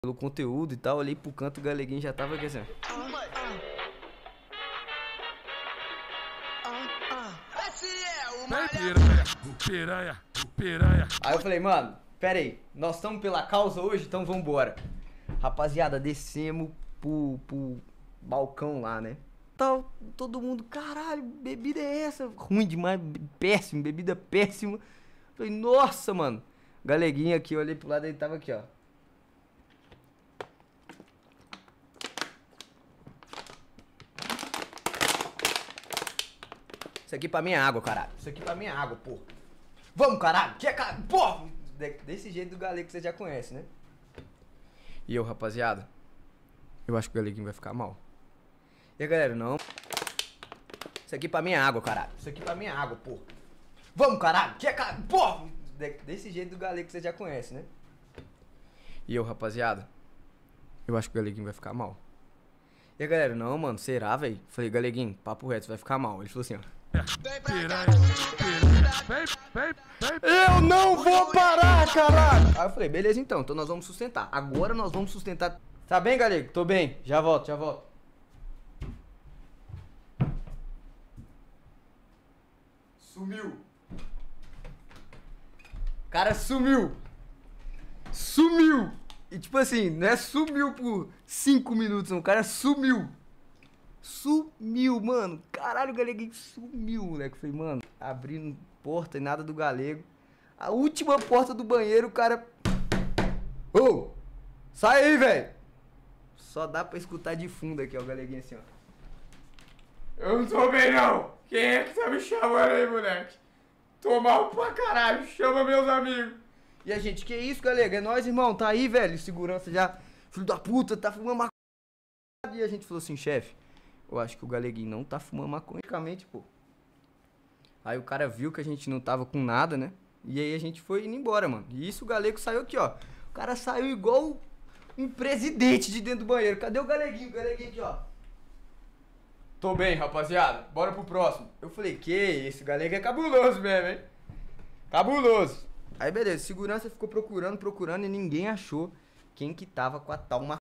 Pelo conteúdo e tal, olhei pro canto, o Galeguinho já tava aqui assim. Piranha. Aí eu falei, mano, pera aí, nós estamos pela causa hoje, então vambora. Rapaziada, descemos pro balcão lá, né? Tal, todo mundo, caralho, bebida é essa? Ruim demais, péssimo, bebida péssima. Falei, nossa, mano. Galeguinho aqui, eu olhei pro lado, ele tava aqui, ó. Isso aqui pra mim é água, caralho. Isso aqui pra mim é água, pô. Vamos, caralho. Que é caralho? Pô! Desse jeito do Galego que você já conhece, né? E eu, rapaziada, eu acho que o Galeguinho vai ficar mal. E a galera, não. Isso aqui pra mim é água, caralho. Isso aqui pra mim é água, pô. Vamos, caralho. Que é caralho? Pô! Desse jeito do Galego que você já conhece, né? E eu, rapaziada, eu acho que o Galeguinho vai ficar mal. E a galera, não, mano, será, velho? Falei, Galeguinho, papo reto, você vai ficar mal. Ele falou assim, ó. Eu não vou parar, caralho! Aí eu falei, beleza então nós vamos sustentar. Agora nós vamos sustentar. Tá bem, Galego? Tô bem. Já volto, já volto. Sumiu. O cara sumiu. Sumiu. E tipo assim, não é sumiu por 5 minutos, não. O cara sumiu. Sumiu, mano. Caralho, o Galeguinho sumiu, moleque. Falei, mano, abrindo porta e nada do Galego. A última porta do banheiro, o cara... Ô! Sai aí, velho! Só dá pra escutar de fundo aqui, ó, o Galeguinho assim, ó. Eu não tô bem, não. Quem é que tá me chamando aí, moleque? Tô mal pra caralho. Chama meus amigos. E a gente, que isso, Galego? É nóis, irmão. Tá aí, velho. Segurança já. Filho da puta, tá fumando maconha. E a gente falou assim, chefe, eu acho que o Galeguinho não tá fumando maconha, pô. Aí o cara viu que a gente não tava com nada, né? E aí a gente foi indo embora, mano. E isso o Galego saiu aqui, ó. O cara saiu igual um presidente de dentro do banheiro. Cadê o Galeguinho? O Galeguinho aqui, ó. Tô bem, rapaziada. Bora pro próximo. Eu falei, que esse Galego é cabuloso mesmo, hein? Cabuloso. Aí beleza, segurança ficou procurando e ninguém achou quem que tava com a tal maconha.